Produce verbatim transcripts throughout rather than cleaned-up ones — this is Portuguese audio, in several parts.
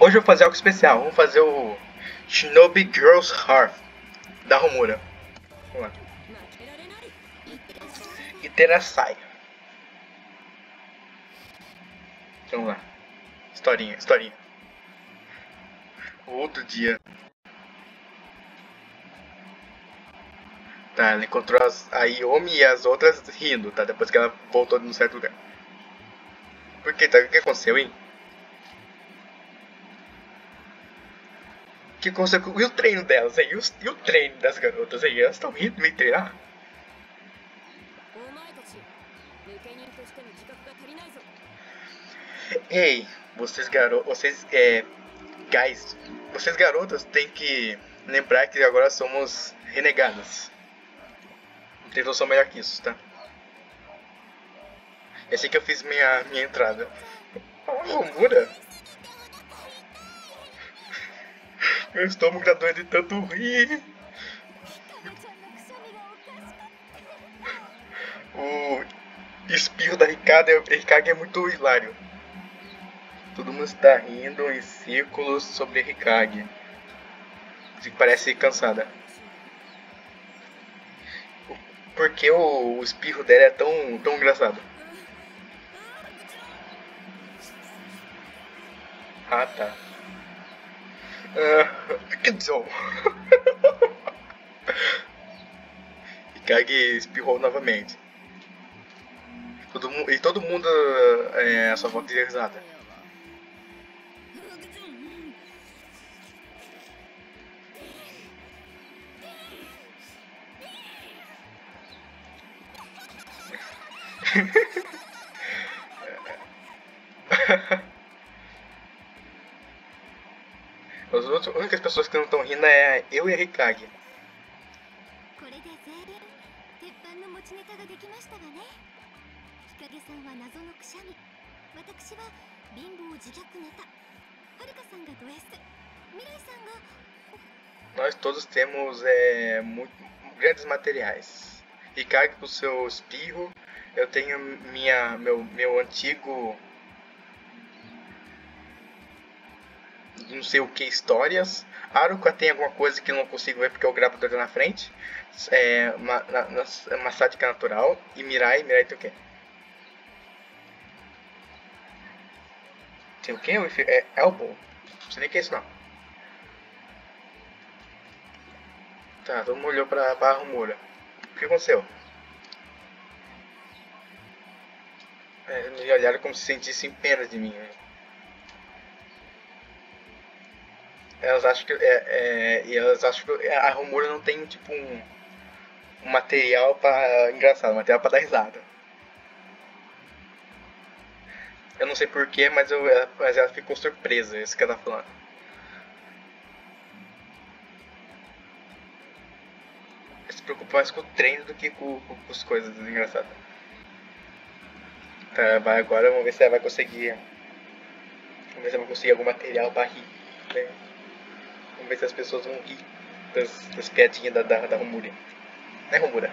Hoje eu vou fazer algo especial. Vamos fazer o Shinobi Girls Hearth da Homura. Vamos lá. Iterasai. Vamos lá. Historinha, historinha. Outro dia. Tá, ela encontrou as, a Yomi e as outras rindo, tá? Depois que ela voltou num certo lugar. Por que, tá? O que aconteceu, hein? O que aconteceu? E o treino delas, hein? E o, e o treino das garotas, hein? Elas estão rindo de treinar? Ei, vocês garotos, vocês, é, guys, vocês garotas têm que lembrar que agora somos renegadas. Não tem noção melhor que isso, tá? É assim que eu fiz minha, minha entrada. Oh, Homura! Meu estômago tá doendo de tanto rir. O espirro da Ricardo, Ricardo é muito hilário. Todo mundo está rindo em círculos sobre Ricardo. Que parece cansada. Por que o, o espirro dela é tão, tão engraçado? Ah, tá. Uh, que dizer. Hikage espirrou novamente. Todo mundo, e todo mundo é, a sua volta de risada. As outras, únicas pessoas que não estão rindo é eu e a Hikage. Nós todos temos é, muito, grandes materiais. Hikage com o seu espirro. Eu tenho minha, meu, meu antigo... não sei o que, histórias. Haruka tem alguma coisa que eu não consigo ver porque o gravador tá na frente. É uma, na, uma sádica natural. E Mirai, Mirai tem o quê? Tem o quê? É Elbow. Não sei nem o que é isso não. Tá, todo mundo olhou pra, pra Homura. O que aconteceu? É, me olharam como se sentissem pena de mim. Né? Elas acham que é, é, e elas acham que a Homura não tem tipo um, um material para engraçado, um material para dar risada. Eu não sei porquê, mas, eu, mas ela ficou surpresa, isso que ela tá falando. Ela se preocupa mais com o treino do que com, com, com as coisas engraçadas. Tá, vai agora, vamos ver se ela vai conseguir. Vamos ver se ela vai conseguir algum material para rir. Né? Vamos ver se as pessoas vão rir das, das piadinhas da, da, da Homura. Né, Homura?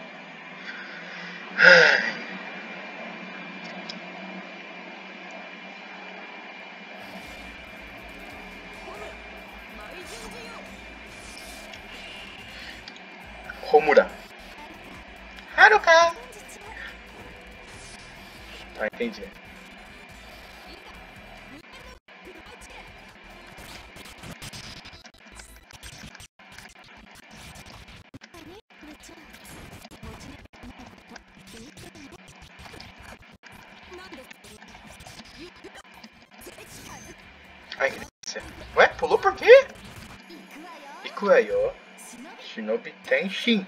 Homura. Haruka! Ah, entendi. Ai, que delícia. Ué, pulou por quê? Ikuayo. Shinobi Tenshin.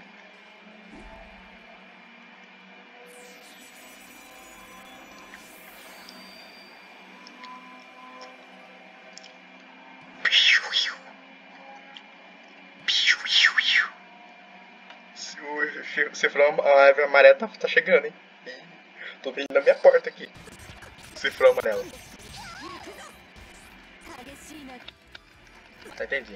Você falou, a árvore amarela tá, tá chegando, hein? Tô vendo na minha porta aqui. Cifrão amarelo. Tá, entendi.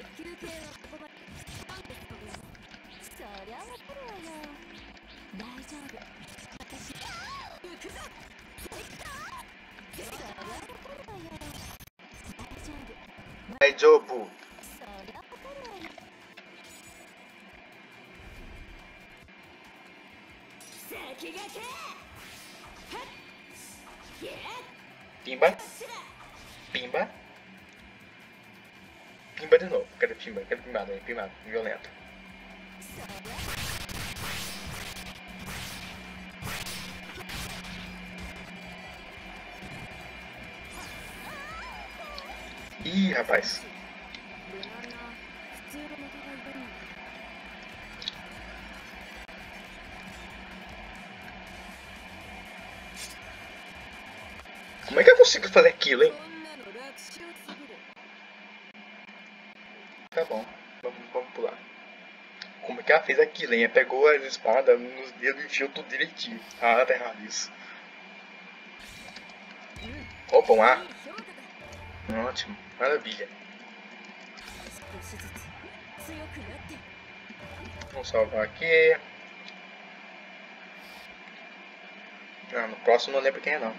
Daijobu. Pimba. Pimba. Pimba de novo. Cadê Pimba? Cadê Pimbada aí? Pimbada. Violento. Ih, rapaz. Como é que eu consigo fazer aquilo, hein? Tá bom, vamos, vamos pular. Como é que ela fez aquilo, hein? Ela pegou as espadas nos dedos e enfiou tudo direitinho. Ah, tá errado isso. Opa, um ar. Ótimo, maravilha. Vamos salvar aqui. Ah, no próximo não lembro quem é não.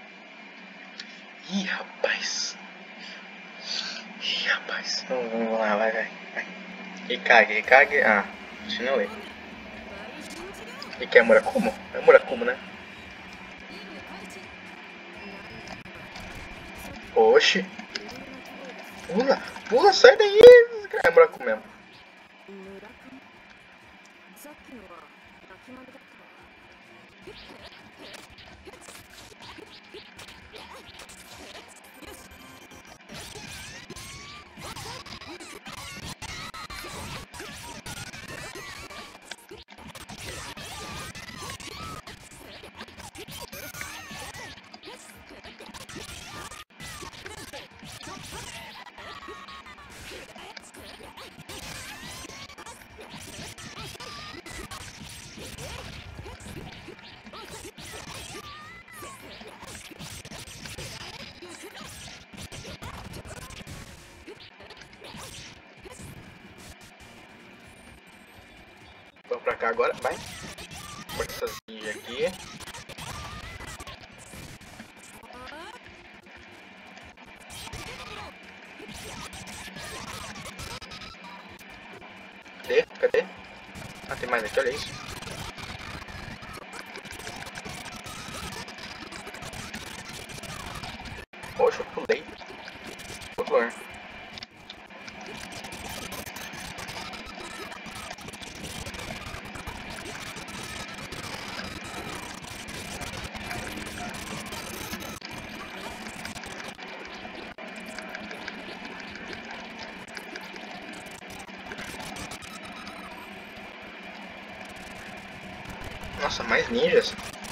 Ih, rapaz. Ih, rapaz. Vamos, vamos lá, vai, vai. vai. Hikage, Hikage. Ah, deixa eu não ler. E que é Murakumo? É Murakumo, né? Oxi. Pula, pula, sai daí. É Murakumo mesmo. Vamos pra cá agora, vai. Bota essas ninjas aqui. Cadê? Cadê? Ah, tem mais aqui, olha isso. Poxa, eu pulei. Outro lugar. Nossa, mais ninjas.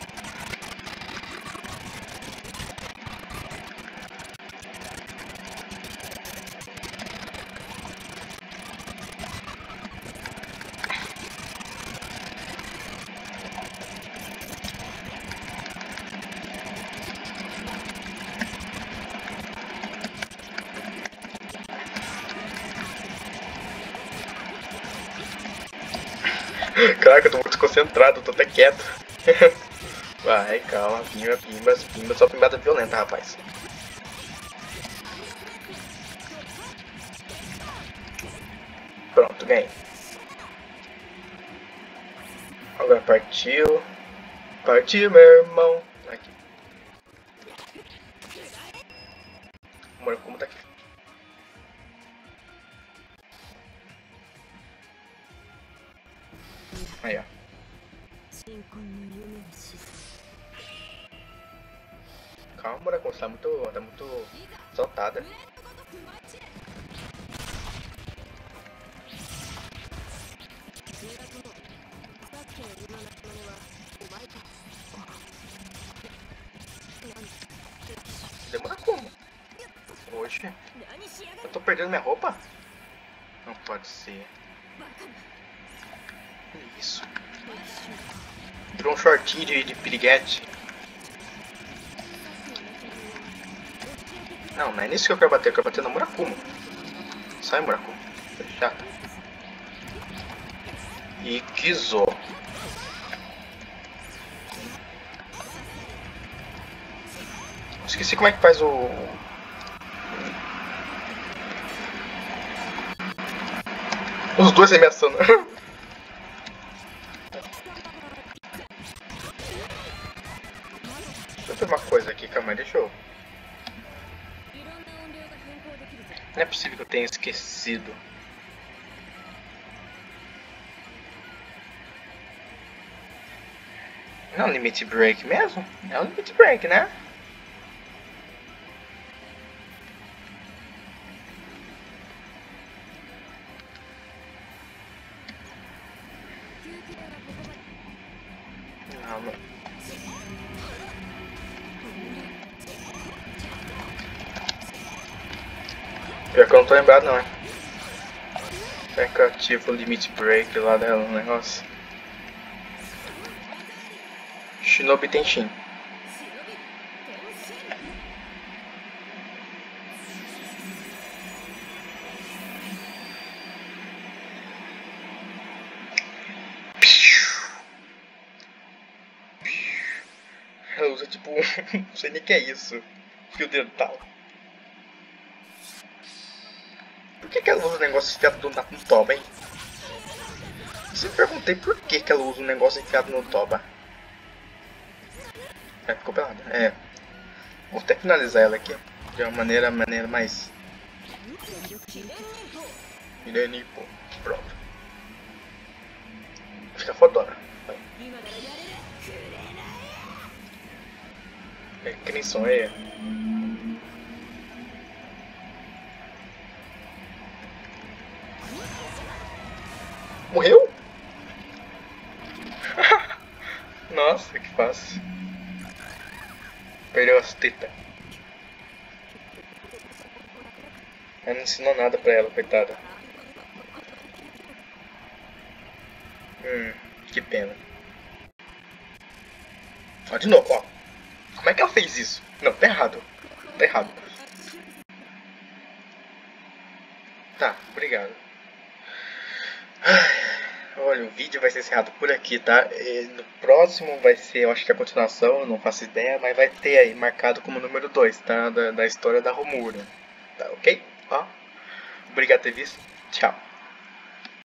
Caraca, eu tô muito desconcentrado, tô até quieto. Vai, calma, pimba, pimba, pimba, só pimbada violenta, rapaz. Pronto, ganhei. Agora partiu. Partiu, meu irmão. Aqui. Amor, como tá aqui? Aí, ó. Calma, Murakumo, você tá muito, tá muito soltada. Demora como? Oxe, eu tô perdendo minha roupa? Não pode ser. Isso. Virou um shortinho de, de piriguete. Não, não é nisso que eu quero bater, eu quero bater no Murakumo. Sai, Murakumo. Chato. E Kizo. Esqueci como é que faz o... dois ameaçando. Deixa eu ver uma coisa aqui, calma aí, deixa eu... Não é possível que eu tenha esquecido. Não é um limit break mesmo? É um limit break, né? Não, não. Pior que eu não tô lembrado não, hein? Será que eu ativo o limit break lá dela no negócio? Shinobi Tenshin. Ela usa tipo, não sei nem o que é isso. Fio dental. Por que, que ela usa um negócio enfiado no, no toba, hein? Eu sempre perguntei por que, que ela usa um negócio enfiado no toba. É, ficou pelada. É. Vou até finalizar ela aqui. De uma maneira, maneira mais... Irenipo. Pronto. Fica fodona. É que nem som aí. Morreu? Nossa, que fácil. Perdeu as tetas. Ela não ensinou nada pra ela, coitada. Hum, que pena. Ó, de novo, ó. Como é que ela fez isso? Não, tá errado. Tá errado. Tá, obrigado. Olha, o vídeo vai ser encerrado por aqui, tá? E no próximo vai ser, eu acho que a continuação, eu não faço ideia, mas vai ter aí marcado como número dois, tá? Da, da história da Homura. Tá, ok? Ó. Obrigado por ter visto. Tchau.